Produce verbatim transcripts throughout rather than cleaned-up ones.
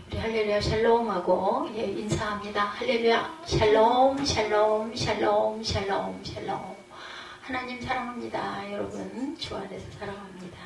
우리 할렐루야 샬롬하고 예, 인사합니다. 할렐루야 샬롬 샬롬 샬롬 샬롬 샬롬. 하나님 사랑합니다. 여러분 주 안에서 사랑합니다.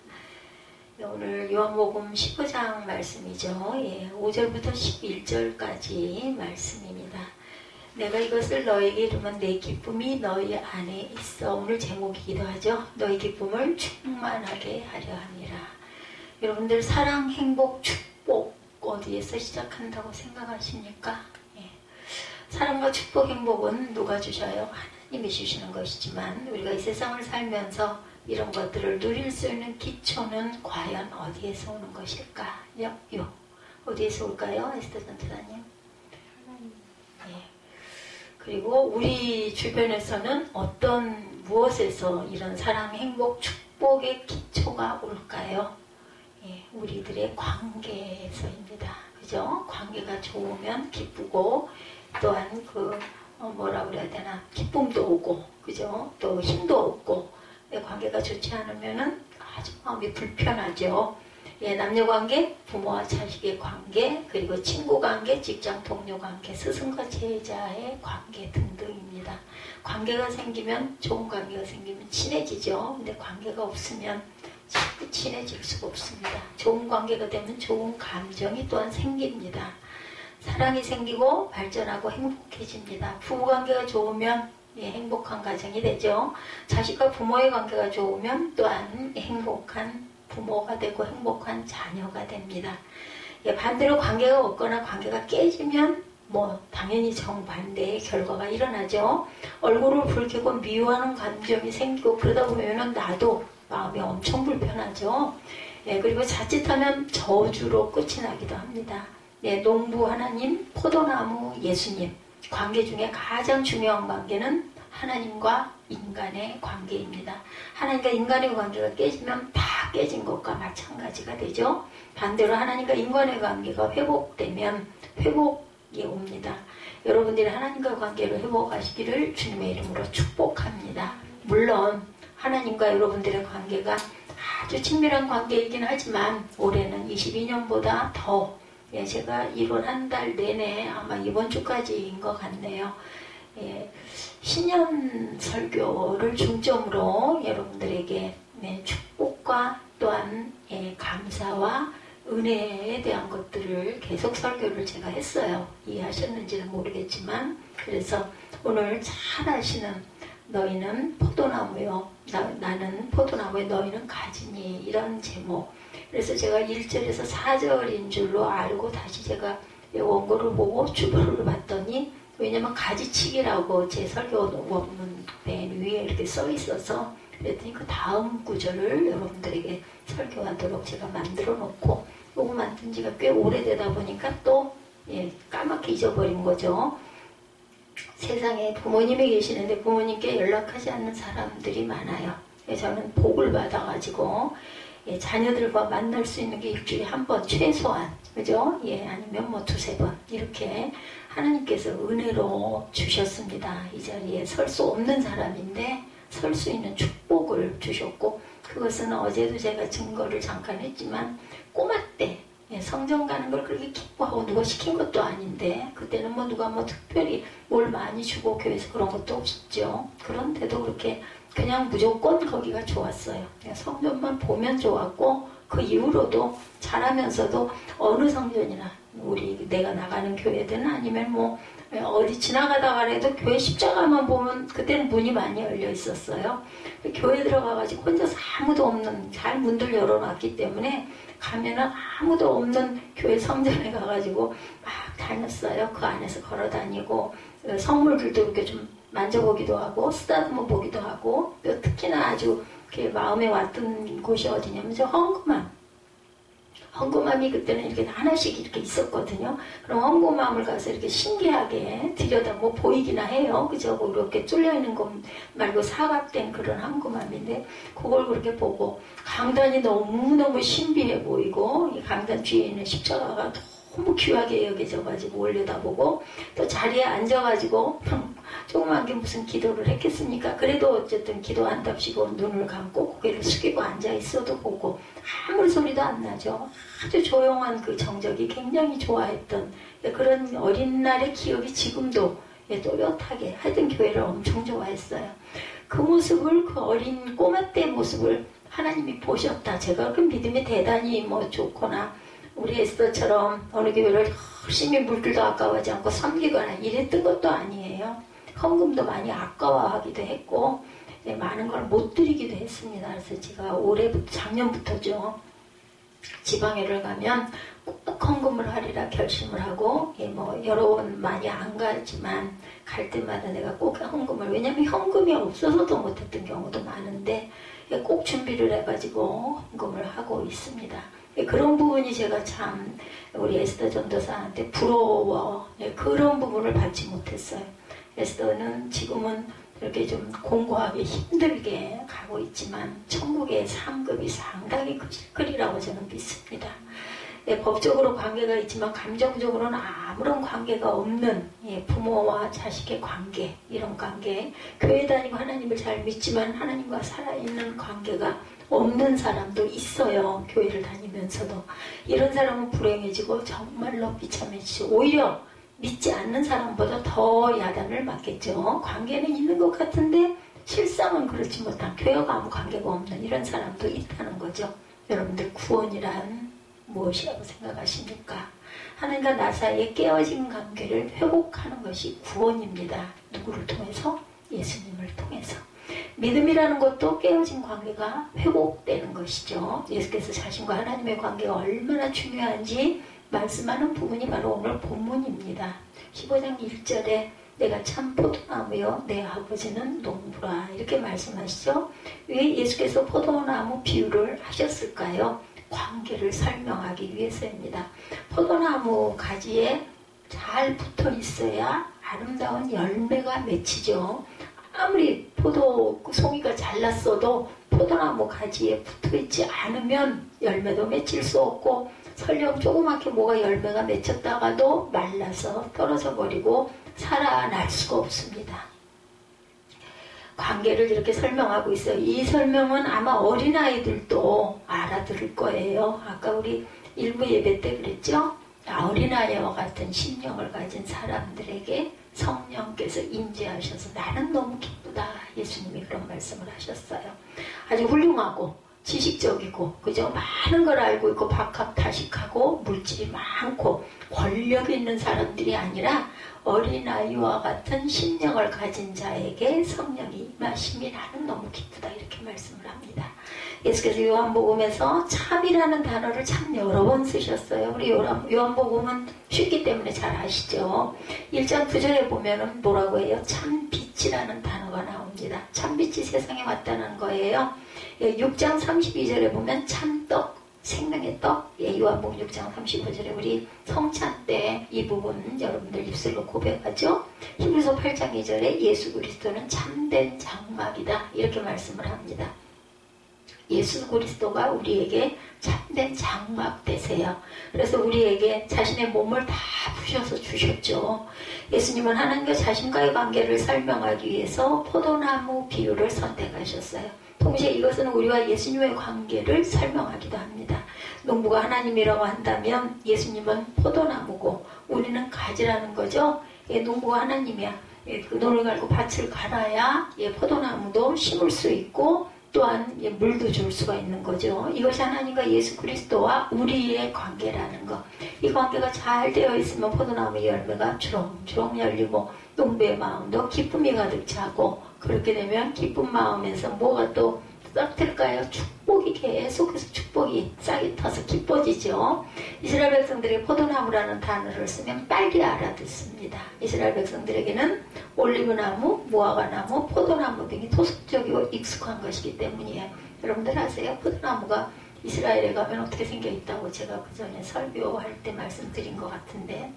예, 오늘 요한복음 십오 장 말씀이죠. 예, 오 절부터 십일 절까지 말씀입니다. 내가 이것을 너에게 이르면 내 기쁨이 너희 안에 있어. 오늘 제목이기도 하죠. 너희 기쁨을 충만하게 하려 함이라. 여러분들 사랑, 행복, 축복 어디에서 시작한다고 생각하십니까? 예. 사랑과 축복, 행복은 누가 주셔요? 하나님이 주시는 것이지만 우리가 이 세상을 살면서 이런 것들을 누릴 수 있는 기초는 과연 어디에서 오는 것일까요? 요. 어디에서 올까요? 에스더 전도사님? 예. 그리고 우리 주변에서는 어떤 무엇에서 이런 사랑, 행복, 축복의 기초가 올까요? 예, 우리들의 관계에서입니다. 그죠? 관계가 좋으면 기쁘고 또한 그 어, 뭐라 그래야 되나 기쁨도 오고 그죠? 또 힘도 없고 예, 관계가 좋지 않으면은 아주 마음이 불편하죠. 예, 남녀관계, 부모와 자식의 관계, 그리고 친구관계, 직장 동료관계, 스승과 제자의 관계 등등입니다. 관계가 생기면 좋은 관계가 생기면 친해지죠. 근데 관계가 없으면 자꾸 친해질 수가 없습니다. 좋은 관계가 되면 좋은 감정이 또한 생깁니다. 사랑이 생기고 발전하고 행복해집니다. 부부관계가 좋으면 예, 행복한 가정이 되죠. 자식과 부모의 관계가 좋으면 또한 행복한 부모가 되고 행복한 자녀가 됩니다. 예, 반대로 관계가 없거나 관계가 깨지면 뭐 당연히 정반대의 결과가 일어나죠. 얼굴을 붉히고 미워하는 감정이 생기고 그러다 보면은 나도 마음이 엄청 불편하죠. 예, 그리고 자칫하면 저주로 끝이 나기도 합니다. 예, 농부 하나님, 포도나무 예수님. 관계 중에 가장 중요한 관계는 하나님과 인간의 관계입니다. 하나님과 인간의 관계가 깨지면 다 깨진 것과 마찬가지가 되죠. 반대로 하나님과 인간의 관계가 회복되면 회복이 옵니다. 여러분들이 하나님과 관계를 회복하시기를 주님의 이름으로 축복합니다. 물론 하나님과 여러분들의 관계가 아주 친밀한 관계이긴 하지만 올해는 이십이 년보다 더 예, 제가 이번 한 달 내내 아마 이번 주까지인 것 같네요. 예, 신년 설교를 중점으로 여러분들에게 네, 축복과 또한 예, 감사와 은혜에 대한 것들을 계속 설교를 제가 했어요. 이해하셨는지는 모르겠지만 그래서 오늘 잘 아시는 너희는 포도나무요. 나, 나는 포도나무에 너희는 가지니 이런 제목. 그래서 제가 일 절에서 사 절인 줄로 알고 다시 제가 원고를 보고 주보를 봤더니 왜냐면 가지치기라고 제 설교 원문 맨 위에 이렇게 써 있어서 그랬더니 그 다음 구절을 여러분들에게 설교하도록 제가 만들어 놓고 요거 만든 지가 꽤 오래되다 보니까 또 예, 까맣게 잊어버린 거죠. 세상에 부모님이 계시는데 부모님께 연락하지 않는 사람들이 많아요. 저는 복을 받아가지고 예, 자녀들과 만날 수 있는 게 일주일에 한 번 최소한 그죠? 예, 아니면 뭐 두세 번 이렇게 하나님께서 은혜로 주셨습니다. 이 자리에 설 수 없는 사람인데 설 수 있는 축복을 주셨고 그것은 어제도 제가 증거를 잠깐 했지만 꼬마 때 예, 성전 가는 걸 그렇게 기뻐하고 누가 시킨 것도 아닌데 그때는 뭐 누가 뭐 특별히 뭘 많이 주고 교회에서 그런 것도 없었죠. 그런데도 그렇게 그냥 무조건 거기가 좋았어요. 성전만 보면 좋았고 그 이후로도 자라면서도 어느 성전이나 우리 내가 나가는 교회든 아니면 뭐 어디 지나가다가라도 교회 십자가만 보면 그때는 문이 많이 열려 있었어요. 교회 들어가가지고 혼자서 아무도 없는 잘 문들 열어놨기 때문에 가면은 아무도 없는 교회 성전에 가가지고 막 다녔어요. 그 안에서 걸어다니고 선물들도 이렇게 좀 만져보기도 하고 쓰다듬어 보기도 하고 또 특히나 아주 이렇게 마음에 왔던 곳이 어디냐면 저 헝금함 헝금함이 그때는 이렇게 하나씩 이렇게 있었거든요. 그럼 헝금함을 가서 이렇게 신기하게 들여다 뭐 보이기나 해요. 그죠? 뭐 이렇게 뚫려있는 것 말고 사각된 그런 헝금함인데 그걸 그렇게 보고 강단이 너무너무 신비해 보이고 이 강단 뒤에 있는 십자가가 너무 귀하게 여겨져가지고 올려다보고 또 자리에 앉아가지고 조그만 게 무슨 기도를 했겠습니까? 그래도 어쨌든 기도한답시고 눈을 감고 고개를 숙이고 앉아있어도 보고 아무리 소리도 안 나죠. 아주 조용한 그 정적이 굉장히 좋아했던 그런 어린 날의 기억이 지금도 또렷하게 하여튼 교회를 엄청 좋아했어요. 그 모습을 그 어린 꼬마 때 모습을 하나님이 보셨다. 제가 그 믿음이 대단히 뭐 좋거나 우리 에스더처럼 어느 교회를 열심히 물길도 아까워하지 않고 섬기거나 이랬던 것도 아니에요. 헌금도 많이 아까워하기도 했고 네, 많은 걸 못 드리기도 했습니다. 그래서 제가 올해부터 작년부터죠. 지방회를 가면 꼭 헌금을 하리라 결심을 하고 예, 뭐 여러 번 많이 안 가지만 갈 때마다 내가 꼭 헌금을 왜냐면 현금이 없어서도 못했던 경우도 많은데 예, 꼭 준비를 해가지고 헌금을 하고 있습니다. 예, 그런 부분이 제가 참 우리 에스더 전도사한테 부러워 예, 그런 부분을 받지 못했어요. 에스더는 지금은 이렇게 좀 공고하게 힘들게 가고 있지만 천국의 상급이 상당히 크리라고 저는 믿습니다. 예, 법적으로 관계가 있지만 감정적으로는 아무런 관계가 없는 예, 부모와 자식의 관계 이런 관계 교회 다니고 하나님을 잘 믿지만 하나님과 살아있는 관계가 없는 사람도 있어요. 교회를 다니면서도 이런 사람은 불행해지고 정말로 비참해지고 오히려 믿지 않는 사람보다 더 야단을 맞겠죠. 관계는 있는 것 같은데 실상은 그렇지 못한 교회가 아무 관계가 없는 이런 사람도 있다는 거죠. 여러분들 구원이란 무엇이라고 생각하십니까? 하나님과 나 사이에 깨어진 관계를 회복하는 것이 구원입니다. 누구를 통해서? 예수님을 통해서. 믿음이라는 것도 깨어진 관계가 회복되는 것이죠. 예수께서 자신과 하나님의 관계가 얼마나 중요한지 말씀하는 부분이 바로 오늘 본문입니다. 십오 장 일 절에 내가 참 포도나무요 내 아버지는 농부라 이렇게 말씀하시죠. 왜 예수께서 포도나무 비유를 하셨을까요? 관계를 설명하기 위해서입니다. 포도나무 가지에 잘 붙어 있어야 아름다운 열매가 맺히죠. 아무리 포도 송이가 잘났어도 포도나무 가지에 붙어 있지 않으면 열매도 맺힐 수 없고 설령 조그맣게 뭐가 열매가 맺혔다가도 말라서 떨어져 버리고 살아날 수가 없습니다. 관계를 이렇게 설명하고 있어요. 이 설명은 아마 어린아이들도 알아들을 거예요. 아까 우리 일부 예배 때 그랬죠? 어린아이와 같은 심령을 가진 사람들에게 성령께서 임재하셔서 나는 너무 기쁘다. 예수님이 그런 말씀을 하셨어요. 아주 훌륭하고 지식적이고 그죠? 많은 걸 알고 있고 박학다식하고 물질이 많고 권력이 있는 사람들이 아니라 어린아이와 같은 심령을 가진 자에게 성령이 임하심이 나는 너무 기쁘다 이렇게 말씀을 합니다. 예수께서 요한복음에서 참이라는 단어를 참 여러 번 쓰셨어요. 우리 요한복음은 쉽기 때문에 잘 아시죠. 일 장 구 절에 보면은 뭐라고 해요? 참빛이라는 단어가 나옵니다. 참빛이 세상에 왔다는 거예요. 육 장 삼십이 절에 보면 참떡, 생명의 떡, 예, 요한복음 육 장 삼십오 절에 우리 성찬 때 이 부분 여러분들 입술로 고백하죠. 히브리서 팔 장 이 절에 예수 그리스도는 참된 장막이다 이렇게 말씀을 합니다. 예수 그리스도가 우리에게 참된 장막 되세요. 그래서 우리에게 자신의 몸을 다 부셔서 주셨죠. 예수님은 하나님과 자신과의 관계를 설명하기 위해서 포도나무 비유를 선택하셨어요. 동시에 이것은 우리와 예수님의 관계를 설명하기도 합니다. 농부가 하나님이라고 한다면 예수님은 포도나무고 우리는 가지라는 거죠. 예, 농부가 하나님이야. 예, 그 논을 갈고 밭을 갈아야 예, 포도나무도 심을 수 있고 또한 예, 물도 줄 수가 있는 거죠. 이것이 하나님과 예수 그리스도와 우리의 관계라는 것. 이 관계가 잘 되어 있으면 포도나무 열매가 주렁주렁 열리고 농부의 마음도 기쁨이 가득 차고 그렇게 되면 기쁜 마음에서 뭐가 또 싹틀까요? 축복이 계속해서 축복이 싹이 터서 기뻐지죠. 이스라엘 백성들에게 포도나무라는 단어를 쓰면 빨리 알아듣습니다. 이스라엘 백성들에게는 올리브나무, 무화과나무, 포도나무 등이 토속적이고 익숙한 것이기 때문이에요. 여러분들 아세요? 포도나무가 이스라엘에 가면 어떻게 생겨 있다고 제가 그 전에 설교할 때 말씀드린 것 같은데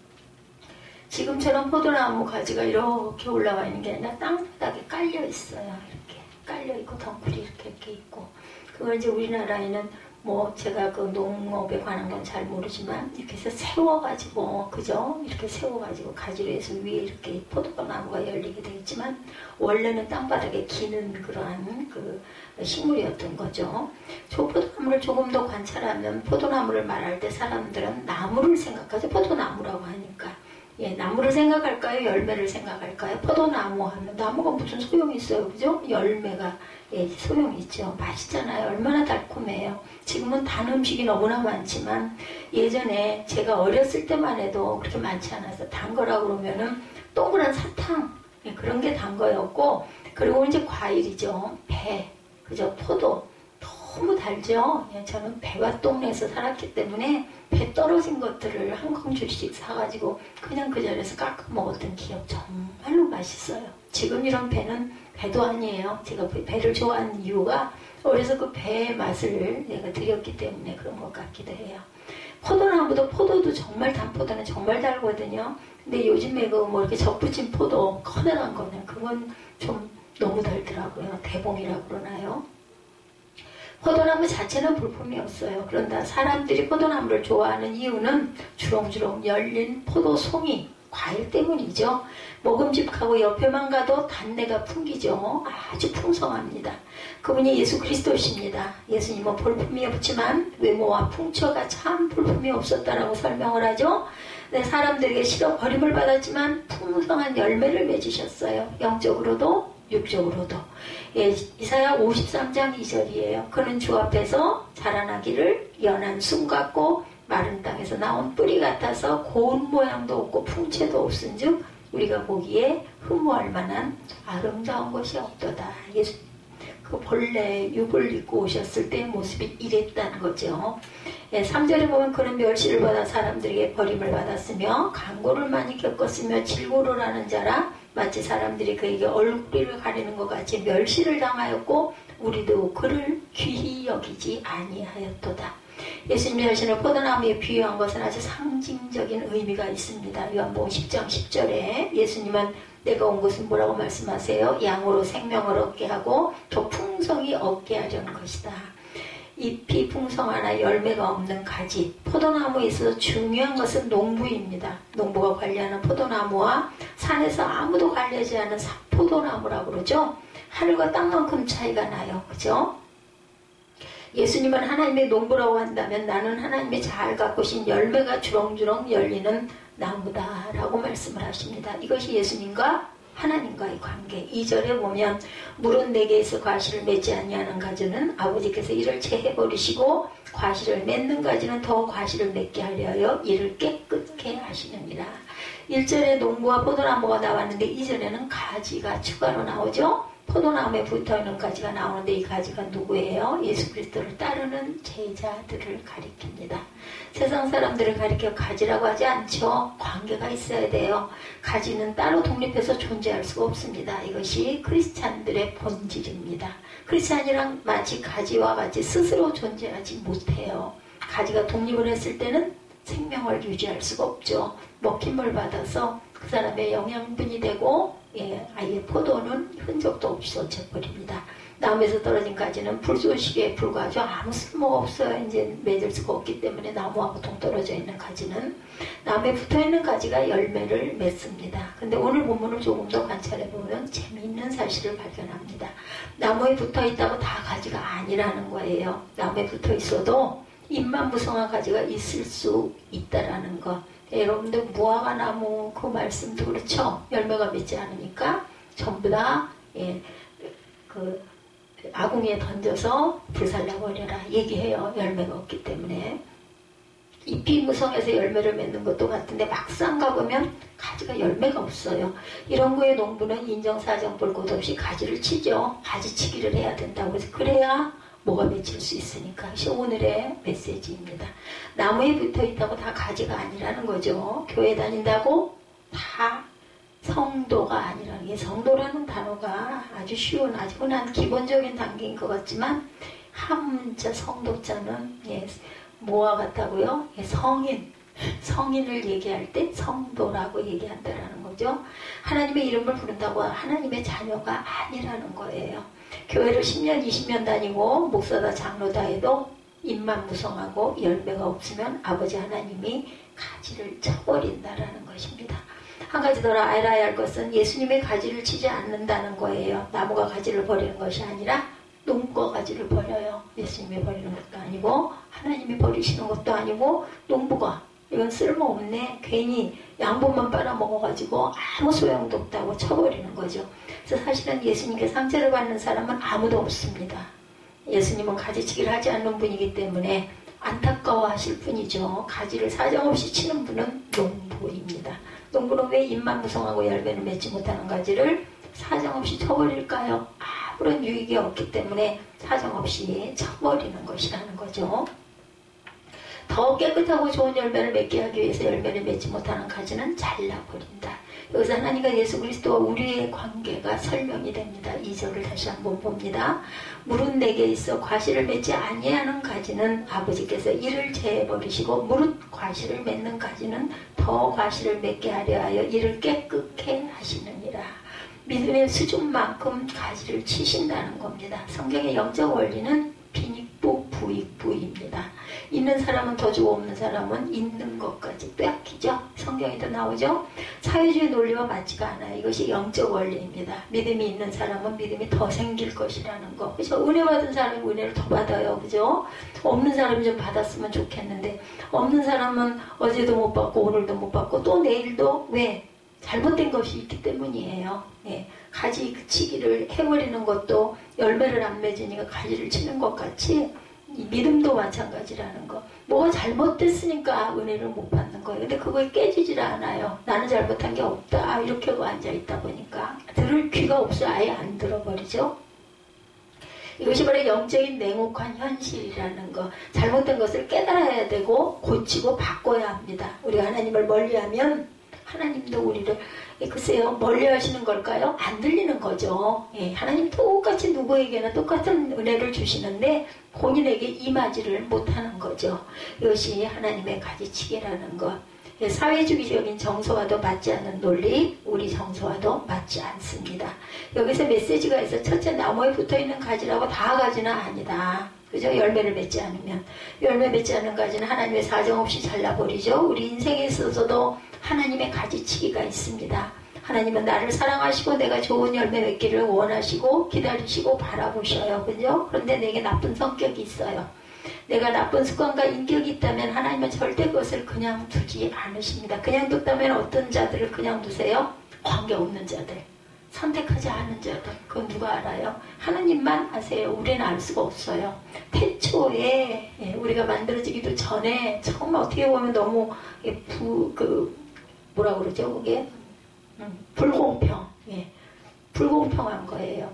지금처럼 포도나무 가지가 이렇게 올라와 있는 게 아니라 땅바닥에 깔려 있어요. 이렇게 깔려 있고 덩굴이 이렇게, 이렇게 있고 그걸 이제 우리나라에는 뭐 제가 그 농업에 관한 건 잘 모르지만 이렇게 해서 세워가지고 그죠? 이렇게 세워가지고 가지로 해서 위에 이렇게 포도나무가 열리게 되어 있지만 원래는 땅바닥에 기는 그러한 그 식물이었던 거죠. 저 포도나무를 조금 더 관찰하면 포도나무를 말할 때 사람들은 나무를 생각하죠. 포도나무라고 하니까. 예, 나무를 생각할까요? 열매를 생각할까요? 포도나무 하면 나무가 무슨 소용이 있어요, 그죠? 열매가 예, 소용이 있죠. 맛있잖아요. 얼마나 달콤해요. 지금은 단 음식이 너무나 많지만 예전에 제가 어렸을 때만 해도 그렇게 많지 않아서 단 거라고 그러면은 동그란 사탕 예, 그런 게 단 거였고 그리고 이제 과일이죠. 배, 그죠? 포도 너무 달죠. 예, 저는 배와 동네에서 살았기 때문에 배 떨어진 것들을 한 공주씩 사가지고 그냥 그 자리에서 깎아 먹었던 기억 정말로 맛있어요. 지금 이런 배는 배도 아니에요. 제가 배를 좋아하는 이유가 어려서 그 배의 맛을 내가 드렸기 때문에 그런 것 같기도 해요. 포도나무도 포도도 정말 단 포도는 정말 달거든요. 근데 요즘에 그 뭐 이렇게 접붙인 포도 커다란 거는 그건 좀 너무 달더라고요. 대봉이라고 그러나요? 포도나무 자체는 볼품이 없어요. 그런데 사람들이 포도나무를 좋아하는 이유는 주렁주렁 열린 포도송이, 과일 때문이죠. 먹음직하고 옆에만 가도 단내가 풍기죠. 아주 풍성합니다. 그분이 예수 그리스도십니다. 예수님은 볼품이 없지만 외모와 풍처가 참 볼품이 없었다라고 설명을 하죠. 네, 사람들에게 실어 버림을 받았지만 풍성한 열매를 맺으셨어요. 영적으로도 육적으로도. 예, 이사야 오십삼 장 이 절이에요. 그는 주 앞에서 자라나기를 연한 숨 같고 마른 땅에서 나온 뿌리 같아서 고운 모양도 없고 풍채도 없은즉 우리가 보기에 흠모할 만한 아름다운 것이 없도다. 예수 그 본래 육을 입고 오셨을 때 모습이 이랬다는 거죠. 예, 삼 절에 보면 그는 멸시를 받아 사람들에게 버림을 받았으며 강고를 많이 겪었으며 질고를 하는 자라 마치 사람들이 그에게 얼굴을 가리는 것 같이 멸시를 당하였고 우리도 그를 귀히 여기지 아니하였도다. 예수님이 자신을 포도나무에 비유한 것은 아주 상징적인 의미가 있습니다. 요한복음 십 장 십 절에 예수님은 내가 온 것은 뭐라고 말씀하세요? 양으로 생명을 얻게 하고 더 풍성히 얻게 하려는 것이다. 잎이 풍성하나 열매가 없는 가지. 포도나무에 있어서 중요한 것은 농부입니다. 농부가 관리하는 포도나무와 산에서 아무도 관리하지 않은 포도나무라고 그러죠. 하늘과 땅만큼 차이가 나요. 그죠? 예수님은 하나님의 농부라고 한다면 나는 하나님의 잘 가꾸신 열매가 주렁주렁 열리는 나무다라고 말씀을 하십니다. 이것이 예수님과 하나님과의 관계. 이 절에 보면 물은 내게에서 과실을 맺지 아니하는 가지는 아버지께서 이를 채해버리시고 과실을 맺는 가지는 더 과실을 맺게 하려 이를 깨끗게 하시느니라. 일 절에 농부와 포도나무가 나왔는데 이 절에는 가지가 추가로 나오죠. 포도나무에 붙어있는 가지가 나오는데 이 가지가 누구예요? 예수 그리스도를 따르는 제자들을 가리킵니다. 세상 사람들을 가리켜 가지라고 하지 않죠. 관계가 있어야 돼요. 가지는 따로 독립해서 존재할 수가 없습니다. 이것이 크리스찬들의 본질입니다. 크리스찬이랑 마치 가지와 같이 스스로 존재하지 못해요. 가지가 독립을 했을 때는 생명을 유지할 수가 없죠. 먹힘을 받아서 그 사람의 영양분이 되고 예, 아예 포도는 흔적도 없어져 버립니다. 나무에서 떨어진 가지는 불쏘시개에 불과하죠. 아무 쓸모가 없어요. 이제 맺을 수가 없기 때문에 나무하고 동떨어져 있는 가지는 나무에 붙어있는 가지가 열매를 맺습니다. 근데 오늘 본문을 조금 더 관찰해보면 재미있는 사실을 발견합니다. 나무에 붙어있다고 다 가지가 아니라는 거예요. 나무에 붙어있어도 잎만 무성한 가지가 있을 수 있다라는 것. 예, 여러분들 무화과 나무 그 말씀도 그렇죠. 열매가 맺지 않으니까 전부 다 예, 그 아궁이에 던져서 불살라버려라 얘기해요. 열매가 없기 때문에. 잎이 무성해서 열매를 맺는 것도 같은데 막상 가보면 가지가 열매가 없어요. 이런 거에 농부는 인정사정 볼 것 없이 가지를 치죠. 가지치기를 해야 된다고 해서 그래야 뭐가 맺힐 수 있으니까. 이것이 오늘의 메시지입니다. 나무에 붙어있다고 다 가지가 아니라는 거죠. 교회 다닌다고 다 성도가 아니라는 게, 성도라는 단어가 아주 쉬운 아주 흔한 기본적인 단계인 것 같지만 한문자 성도자는 예, 뭐와 같다고요? 예, 성인 성인을 얘기할 때 성도라고 얘기한다라는 거죠. 하나님의 이름을 부른다고 하나님의 자녀가 아니라는 거예요. 교회를 십 년 이십 년 다니고 목사다 장로다 해도 잎만 무성하고 열매가 없으면 아버지 하나님이 가지를 쳐버린다라는 것입니다. 한 가지 더 알아야 할 것은 예수님의 가지를 치지 않는다는 거예요. 나무가 가지를 버리는 것이 아니라 농부가 가지를 버려요. 예수님이 버리는 것도 아니고 하나님이 버리시는 것도 아니고 농부가 이건 쓸모없네. 괜히 양분만 빨아먹어가지고 아무 소용도 없다고 쳐버리는 거죠. 그래서 사실은 예수님께 상처를 받는 사람은 아무도 없습니다. 예수님은 가지치기를 하지 않는 분이기 때문에 안타까워하실 뿐이죠. 가지를 사정없이 치는 분은 농부입니다. 농부는 왜 잎만 무성하고 열매를 맺지 못하는 가지를 사정없이 쳐버릴까요? 아무런 유익이 없기 때문에 사정없이 쳐버리는 것이라는 거죠. 더 깨끗하고 좋은 열매를 맺게 하기 위해서 열매를 맺지 못하는 가지는 잘라버린다. 여기서 하나님과 예수 그리스도와 우리의 관계가 설명이 됩니다. 이 절을 다시 한번 봅니다. 무릇 내게 있어 과실을 맺지 아니하는 가지는 아버지께서 이를 제해버리시고 무릇 과실을 맺는 가지는 더 과실을 맺게 하려 하여 이를 깨끗게 하시느니라. 믿음의 수준만큼 가지를 치신다는 겁니다. 성경의 영적 원리는 빈익부 부익부입니다. 있는 사람은 더 주고 없는 사람은 있는 것까지 빼앗기죠. 성경에도 나오죠. 사회주의 논리와 맞지가 않아요. 이것이 영적 원리입니다. 믿음이 있는 사람은 믿음이 더 생길 것이라는 거. 그죠? 은혜 받은 사람이 은혜를 더 받아요. 그죠? 없는 사람이 좀 받았으면 좋겠는데 없는 사람은 어제도 못 받고 오늘도 못 받고 또 내일도 왜? 잘못된 것이 있기 때문이에요. 예. 가지 치기를 해버리는 것도 열매를 안 맺으니까 가지를 치는 것 같이 이 믿음도 마찬가지라는 거. 뭐가 잘못됐으니까 은혜를 못 받는 거예요. 근데 그거에 깨지질 않아요. 나는 잘못한 게 없다. 이렇게 하고 앉아있다 보니까 들을 귀가 없어 아예 안 들어버리죠. 이것이 바로 영적인 냉혹한 현실이라는 거. 잘못된 것을 깨달아야 되고 고치고 바꿔야 합니다. 우리가 하나님을 멀리하면 하나님도 우리를 글쎄요 멀리 하시는 걸까요? 안 들리는 거죠. 예, 하나님 똑같이 누구에게나 똑같은 은혜를 주시는데 본인에게 임하지를 못하는 거죠. 이것이 하나님의 가지치기라는 것. 예, 사회주의적인 정서와도 맞지 않는 논리, 우리 정서와도 맞지 않습니다. 여기서 메시지가 있어. 첫째, 나무에 붙어있는 가지라고 다 가지는 아니다. 그죠? 열매를 맺지 않으면. 열매 맺지 않는 가지는 하나님의 사정없이 잘라버리죠. 우리 인생에 있어서도 하나님의 가지치기가 있습니다. 하나님은 나를 사랑하시고 내가 좋은 열매 맺기를 원하시고 기다리시고 바라보셔요. 그죠? 그런데 내게 나쁜 성격이 있어요. 내가 나쁜 습관과 인격이 있다면 하나님은 절대 그것을 그냥 두지 않으십니다. 그냥 뒀다면 어떤 자들을 그냥 두세요? 관계없는 자들. 선택하지 않은 자들. 그건 누가 알아요? 하나님만 아세요. 우리는 알 수가 없어요. 태초에 예, 우리가 만들어지기도 전에 정말 어떻게 보면 너무 예, 부, 그 뭐라 그러죠? 그게 음, 불공평. 예, 불공평한 거예요.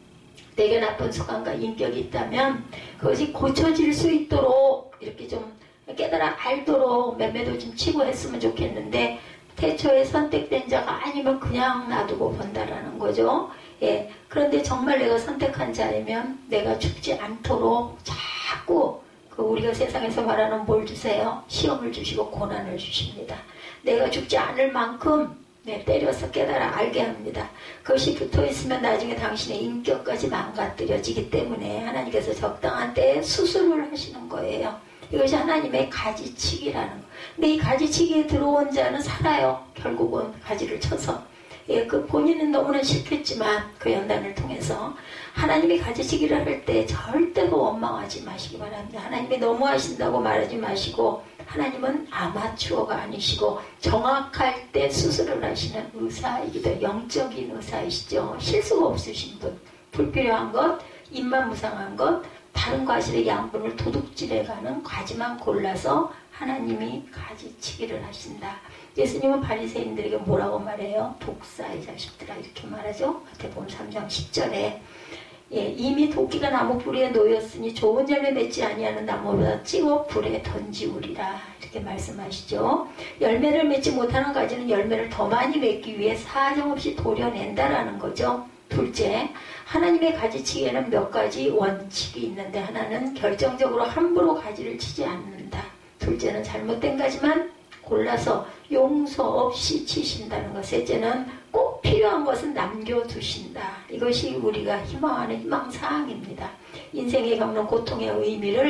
내게 나쁜 습관과 인격이 있다면 그것이 고쳐질 수 있도록 이렇게 좀 깨달아 알도록 매매도 좀 치고 했으면 좋겠는데 태초에 선택된 자가 아니면 그냥 놔두고 본다라는 거죠. 예. 그런데 정말 내가 선택한 자이면 내가 죽지 않도록 자꾸 그 우리가 세상에서 말하는 뭘 주세요? 시험을 주시고 고난을 주십니다. 내가 죽지 않을 만큼 네, 때려서 깨달아 알게 합니다. 그것이 붙어있으면 나중에 당신의 인격까지 망가뜨려지기 때문에 하나님께서 적당한 때에 수술을 하시는 거예요. 이것이 하나님의 가지치기라는 거. 근데 이 가지치기에 들어온 자는 살아요. 결국은 가지를 쳐서. 예, 그 본인은 너무나 싫겠지만 그 연단을 통해서 하나님이 가지치기를 할 때 절대로 원망하지 마시기 바랍니다. 하나님이 너무하신다고 말하지 마시고 하나님은 아마추어가 아니시고 정확할 때 수술을 하시는 의사이기도 해요. 영적인 의사이시죠. 실수가 없으신 분. 불필요한 것, 입만 무상한 것, 다른 과실의 양분을 도둑질해가는 과지만 골라서 하나님이 가지치기를 하신다. 예수님은 바리새인들에게 뭐라고 말해요? 독사의 자식들아 이렇게 말하죠. 마태복음 삼 장 십 절에 예, 이미 도끼가 나무 뿌리에 놓였으니 좋은 열매 맺지 아니하는 나무보다 찍어 불에 던지우리라 이렇게 말씀하시죠. 열매를 맺지 못하는 가지는 열매를 더 많이 맺기 위해 사정없이 도려낸다라는 거죠. 둘째, 하나님의 가지치기에는 몇 가지 원칙이 있는데 하나는 결정적으로 함부로 가지를 치지 않는다. 둘째는 잘못된 가지만 골라서 용서 없이 치신다는 것. 셋째는 꼭 필요한 것은 남겨두신다. 이것이 우리가 희망하는 희망사항입니다. 인생에 겪는 고통의 의미를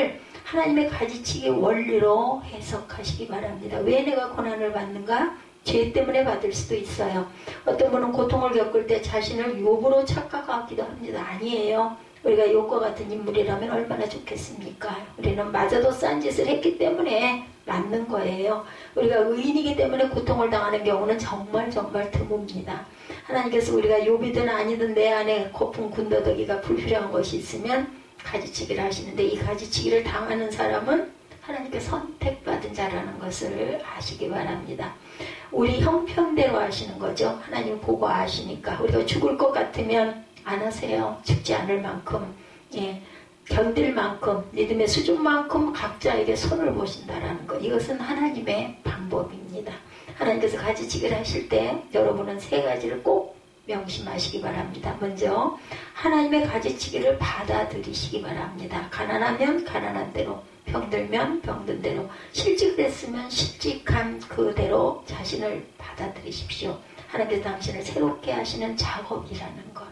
하나님의 가지치기 원리로 해석하시기 바랍니다. 왜 내가 고난을 받는가? 죄 때문에 받을 수도 있어요. 어떤 분은 고통을 겪을 때 자신을 욥으로 착각하기도 합니다. 아니에요. 우리가 욥과 같은 인물이라면 얼마나 좋겠습니까? 우리는 마저도 싼 짓을 했기 때문에 맞는 거예요. 우리가 의인이기 때문에 고통을 당하는 경우는 정말 정말 드뭅니다. 하나님께서 우리가 욥이든 아니든 내 안에 고픈 군더더기가 불필요한 것이 있으면 가지치기를 하시는데, 이 가지치기를 당하는 사람은 하나님께 선택받은 자라는 것을 아시기 바랍니다. 우리 형편대로 하시는 거죠. 하나님 보고 아시니까. 우리가 죽을 것 같으면 안 하세요. 죽지 않을 만큼, 예, 견딜 만큼, 믿음의 수준만큼 각자에게 손을 보신다라는 것. 이것은 하나님의 방법입니다. 하나님께서 가지치기를 하실 때 여러분은 세 가지를 꼭 명심하시기 바랍니다. 먼저 하나님의 가지치기를 받아들이시기 바랍니다. 가난하면 가난한 대로, 병들면 병든 대로, 실직을 했으면 실직한 그대로 자신을 받아들이십시오. 하나님께서 당신을 새롭게 하시는 작업이라는 것.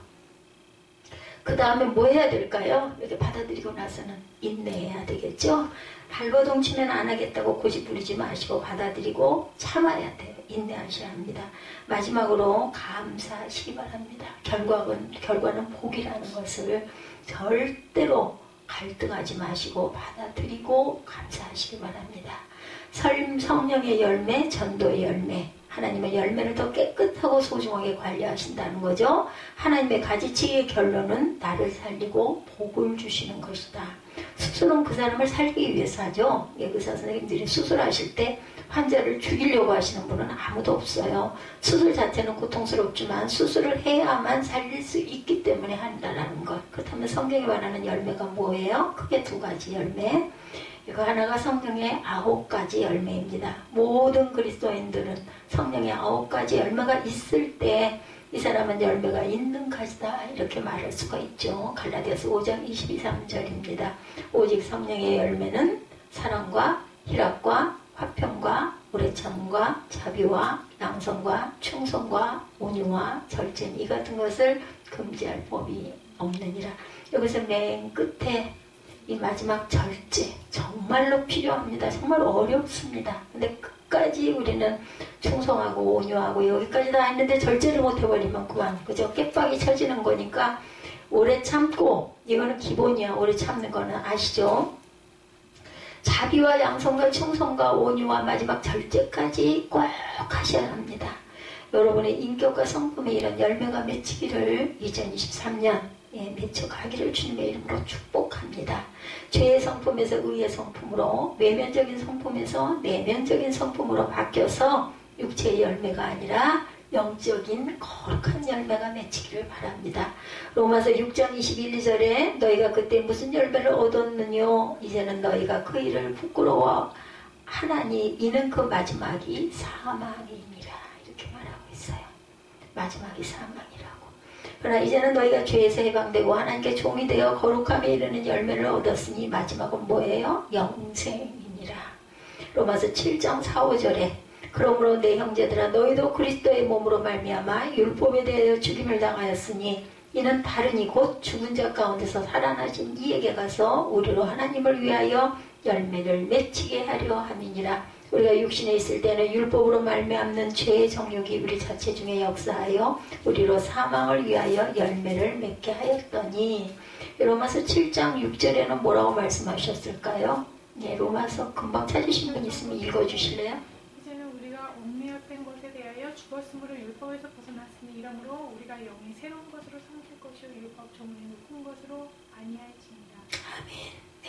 그 다음에 뭐 해야 될까요? 이렇게 받아들이고 나서는 인내해야 되겠죠? 발버둥 치면 안 하겠다고 고집 부리지 마시고 받아들이고 참아야 돼요. 인내하셔야 합니다. 마지막으로 감사하시기 바랍니다. 결과는, 결과는 복이라는 것을 절대로 갈등하지 마시고 받아들이고 감사하시기 바랍니다. 설 성령의 열매, 전도의 열매, 하나님의 열매를 더 깨끗하고 소중하게 관리하신다는 거죠. 하나님의 가지치기의 결론은 나를 살리고 복을 주시는 것이다. 수술은 그 사람을 살기 위해서 하죠. 의사 선생님들이 수술하실 때 환자를 죽이려고 하시는 분은 아무도 없어요. 수술 자체는 고통스럽지만 수술을 해야만 살릴 수 있기 때문에 한다는 것. 그렇다면 성경에 말하는 열매가 뭐예요? 크게 두 가지 열매. 이거 하나가 성령의 아홉 가지 열매입니다. 모든 그리스도인들은 성령의 아홉 가지 열매가 있을 때 이 사람은 열매가 있는 가지다, 이렇게 말할 수가 있죠. 갈라디아서 오 장 이십이, 삼 절입니다. 오직 성령의 열매는 사랑과 희락과 화평과 오래 참음과 자비와 양성과 충성과 온유와 절제는 이 같은 것을 금지할 법이 없느니라. 여기서 맨 끝에 이 마지막 절제, 정말로 필요합니다. 정말 어렵습니다. 근데 끝까지 우리는 충성하고 온유하고 여기까지 다 했는데 절제를 못해버리면 그만, 그죠? 깨박이 쳐지는 거니까 오래 참고, 이거는 기본이야. 오래 참는 거는 아시죠? 자비와 양성과 충성과 온유와 마지막 절제까지 꼭 하셔야 합니다. 여러분의 인격과 성품에 이런 열매가 맺히기를 이천이십삼 년 예, 맺혀가기를 주님의 이름으로 축복합니다. 죄의 성품에서 의의 성품으로, 외면적인 성품에서 내면적인 성품으로 바뀌어서 육체의 열매가 아니라 영적인 거룩한 열매가 맺히기를 바랍니다. 로마서 육 장 이십일, 이 절에 너희가 그때 무슨 열매를 얻었느뇨? 이제는 너희가 그 일을 부끄러워 하나니 이는 그 마지막이 사망이니라. 이렇게 말하고 있어요. 마지막이 사망이라고. 그러나 이제는 너희가 죄에서 해방되고 하나님께 종이 되어 거룩함에 이르는 열매를 얻었으니 마지막은 뭐예요? 영생이니라. 로마서 칠 장 사, 오 절에 그러므로 내 형제들아 너희도 그리스도의 몸으로 말미암아 율법에 대하여 죽임을 당하였으니 이는 다르니 곧 죽은 자 가운데서 살아나신 이에게 가서 우리로 하나님을 위하여 열매를 맺히게 하려 함이니라. 우리가 육신에 있을 때는 율법으로 말미암는 죄의 정욕이 우리 자체 중에 역사하여 우리로 사망을 위하여 열매를 맺게 하였더니, 로마서 칠 장 육 절에는 뭐라고 말씀하셨을까요? 네, 로마서 금방 찾으신 분 있으면 읽어주실래요? 이제는 우리가 얽매였던 것에 대하여 죽었으므로 율법에서 벗어났으니 이러므로 우리가 영이 새로운 것으로 삼킬 것이요 율법 종의 높은 것으로 아니할지니라. 아멘. 네.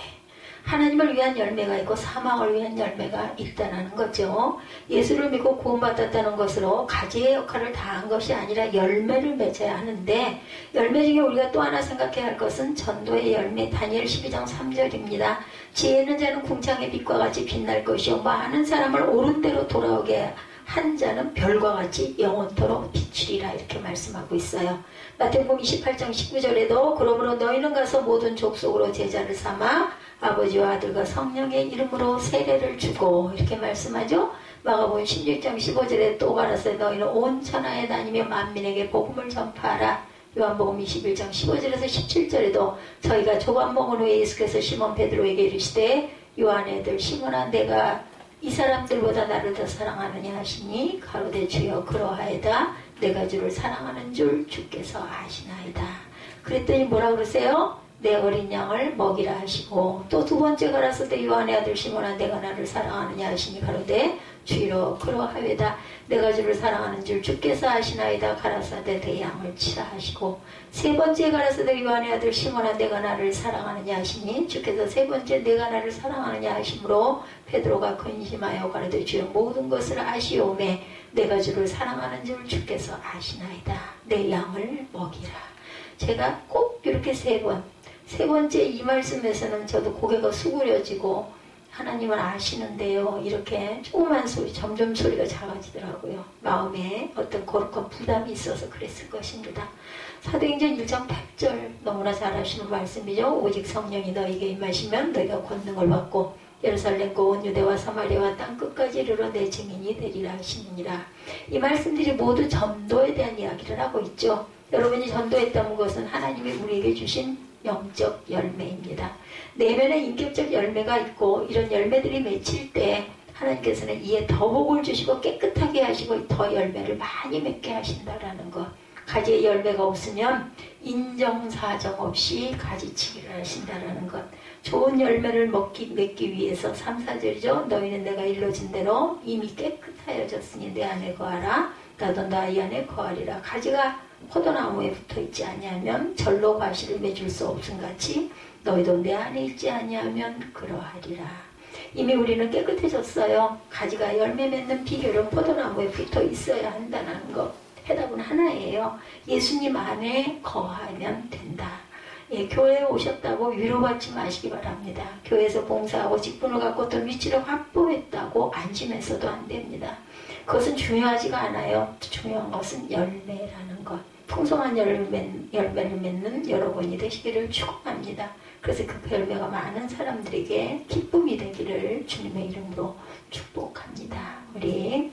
하나님을 위한 열매가 있고 사망을 위한 열매가 있다는 거죠. 예수를 믿고 구원받았다는 것으로 가지의 역할을 다한 것이 아니라 열매를 맺어야 하는데, 열매 중에 우리가 또 하나 생각해야 할 것은 전도의 열매, 다니엘 십이 장 삼 절입니다. 지혜 있는 자는 궁창의 빛과 같이 빛날 것이요 많은 사람을 옳은 대로 돌아오게 한 자는 별과 같이 영원토록 비추리라. 이렇게 말씀하고 있어요. 마태복음 이십팔 장 십구 절에도 그러므로 너희는 가서 모든 족속으로 제자를 삼아 아버지와 아들과 성령의 이름으로 세례를 주고, 이렇게 말씀하죠. 마가복음 십육 장 십오 절에 또 가라사대 너희는 온 천하에 다니며 만민에게 복음을 전파하라. 요한복음 이십일 장 십오 절에서 십칠 절에도 저희가 조반 먹은 후에 예수께서 시몬 베드로에게 이르시되 요한의 아들 시몬아 내가 이 사람들보다 나를 더 사랑하느냐 하시니 가로되 주여 그러하이다 내가 주를 사랑하는 줄 주께서 아시나이다. 그랬더니 뭐라 그러세요? 내 어린 양을 먹이라 하시고 또 두 번째 가라서 때 요한의 아들 시몬아 내가 나를 사랑하느냐 하시니 가로되 주여 그러하이다 내가 주를 사랑하는 줄 주께서 아시나이다 가라사대 내 양을 치라 하시고 세 번째 가라사대 요한의 아들 시몬아 내가 나를 사랑하느냐 하시니 주께서 세 번째 내가 나를 사랑하느냐 하심으로 베드로가 근심하여 가로되 주여 모든 것을 아시오매 내가 주를 사랑하는 줄 주께서 아시나이다 내 양을 먹이라. 제가 꼭 이렇게 세 번 세 번째 이 말씀에서는 저도 고개가 수그려지고 하나님을 아시는데요. 이렇게 조그만 소리, 점점 소리가 작아지더라고요. 마음에 어떤 거룩한 부담이 있어서 그랬을 것입니다. 사도행전 일 장 팔 절 너무나 잘 아시는 말씀이죠. 오직 성령이 너에게 임하시면 너희가 권능을 받고 예루살렘과 온 유대와 사마리아와 땅끝까지 이르러 내 증인이 되리라 하시느니라. 이 말씀들이 모두 전도에 대한 이야기를 하고 있죠. 여러분이 전도했다는 것은 하나님이 우리에게 주신 영적 열매입니다. 내면에 인격적 열매가 있고 이런 열매들이 맺힐 때 하나님께서는 이에 더 복을 주시고 깨끗하게 하시고 더 열매를 많이 맺게 하신다라는 것. 가지에 열매가 없으면 인정사정 없이 가지치기를 하신다라는 것. 좋은 열매를 먹기, 맺기 위해서 삼, 사 절이죠. 너희는 내가 일러준 대로 이미 깨끗하여졌으니 내 안에 거하라. 나도 너희 안에 거하리라. 가지가 포도나무에 붙어있지 아니하면 절로 과실을 맺을 수 없음같이 너희도 내 안에 있지 아니하면 그러하리라. 이미 우리는 깨끗해졌어요. 가지가 열매 맺는 비결은 포도나무에 붙어 있어야 한다는 것. 해답은 하나예요. 예수님 안에 거하면 된다. 예, 교회에 오셨다고 위로받지 마시기 바랍니다. 교회에서 봉사하고 직분을 갖고 어떤 위치를 확보했다고 안심해서도 안 됩니다. 그것은 중요하지가 않아요. 중요한 것은 열매라는 것. 풍성한 열매, 열매를 맺는 여러분이 되시기를 축원합니다. 그래서 그 열매가 많은 사람들에게 기쁨이 되기를 주님의 이름으로 축복합니다. 우리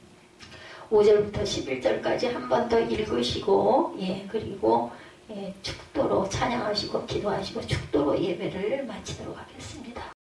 오 절부터 십일 절까지 한 번 더 읽으시고, 예, 그리고 예, 축도로 찬양하시고 기도하시고 축도로 예배를 마치도록 하겠습니다.